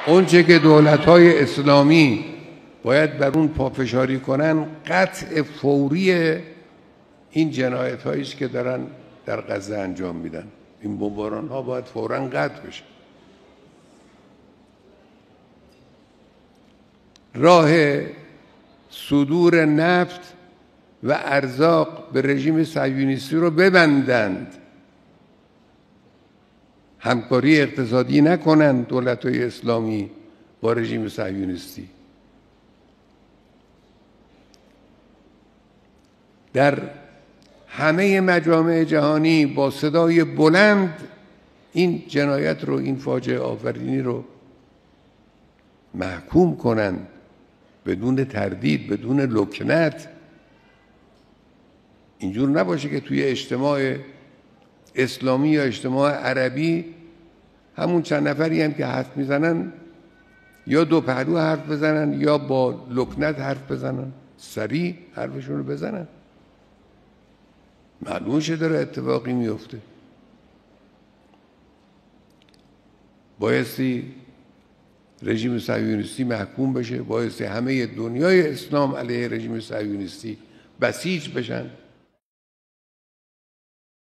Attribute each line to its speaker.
Speaker 1: اونچه که دولت‌های اسلامی باید بر اون پافشاری کنن قطع فوری این جنایت هایی است که دارن در غزه انجام میدن. این بمباران ها باید فوراً قطع بشه. راه صدور نفت و ارزاق به رژیم صهیونیستی رو ببندند، همکاری اقتصادی نکنند دولت‌های اسلامی با رژیم صهیونیستی. در همه مجامع جهانی با صدای بلند این جنایت رو، این فاجعه آفرینی رو محکوم کنند، بدون تردید، بدون لکنت. اینجور نباشه که توی اجتماع اسلامی یا اجتماع عربی همون چند نفری هم که حرف میزنن یا دو پهلو حرف بزنن یا با لکنت حرف بزنن، سریع حرفشون رو بزنن. معلومه چه داره اتفاقی میفته. بایستی رژیم صهیونیستی محکوم بشه، بایستی همه دنیای اسلام علیه رژیم صهیونیستی بسیج بشن.